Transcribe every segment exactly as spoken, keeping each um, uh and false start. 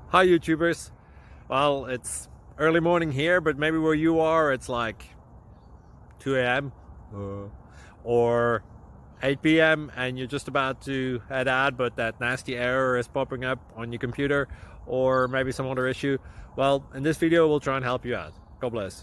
Hi YouTubers. Well, it's early morning here, but maybe where you are it's like two A M uh, or eight P M and you're just about to head out, but that nasty error is popping up on your computer, or maybe some other issue. Well, in this video we'll try and help you out. God bless.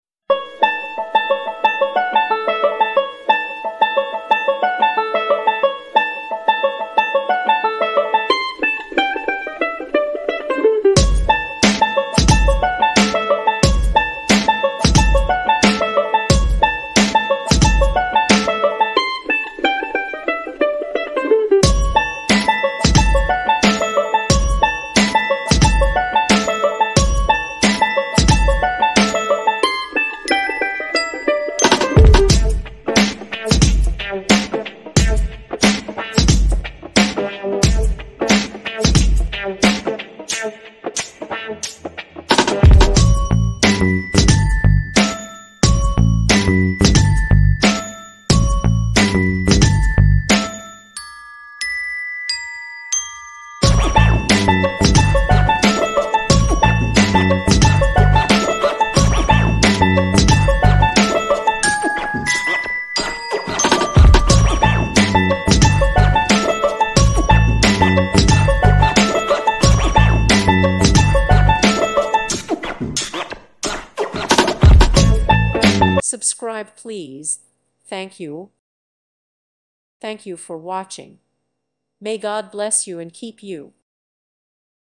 Subscribe, please. Thank you. Thank you for watching. May God bless you and keep you.